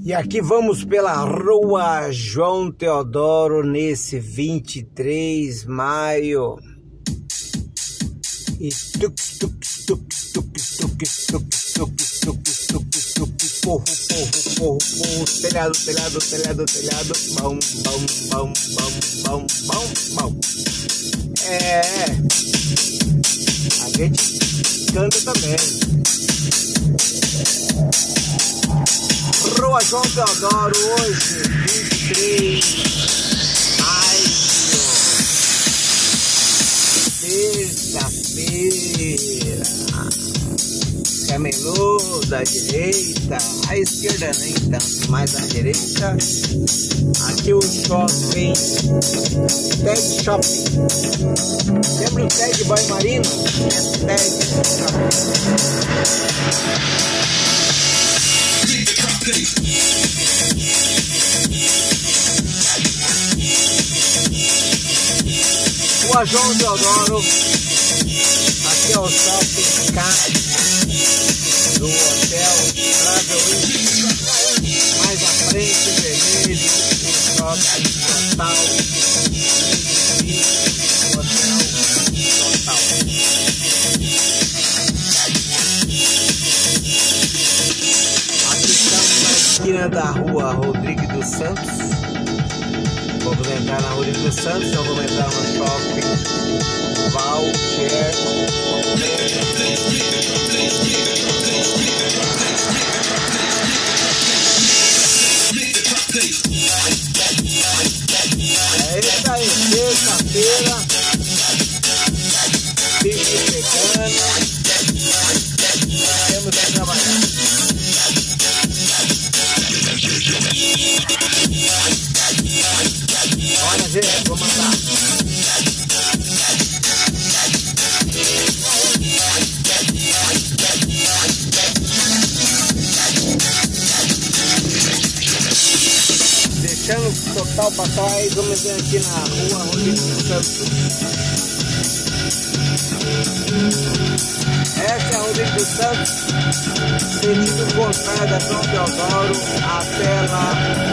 E aqui vamos pela Rua João Teodoro nesse 23 de maio. E porro, telhado, bom. A gente canta também. Rua João Teodoro, hoje, 23 de maio, terça-feira. Camelô da direita, a esquerda nem tanto, mas a direita. Aqui o shopping, Tag Shopping. Lembra o Tag Banho Marino? É Tag Shopping. Rua João Teodoro, aqui é o shopping K do hotel Travel. Mais à frente, vermelho, o shopping Total, hotel Total. Aqui estamos na esquina da rua Rodrigues dos Santos. Vamos entrar na Rodrigues dos Santos, então vamos entrar no shopping Valquer. É isso aí, terça-feira, bicho pegando, temos que trabalhar. Olha, gente, vou matar. Deixando o Total para trás, vamos ver aqui na rua Rodrigues dos Santos. Essa é a Rodrigues dos Santos, sentido contrário da João Teodoro até lá.